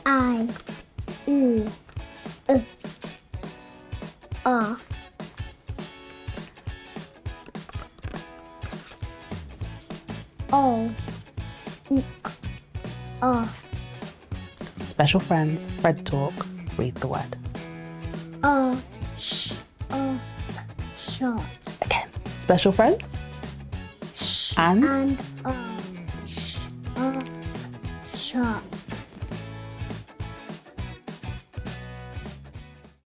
I, U, A. O, A. Special friends, Fred talk, read the word. Sh, sh. Again, special friends. Sh And and sh, sh.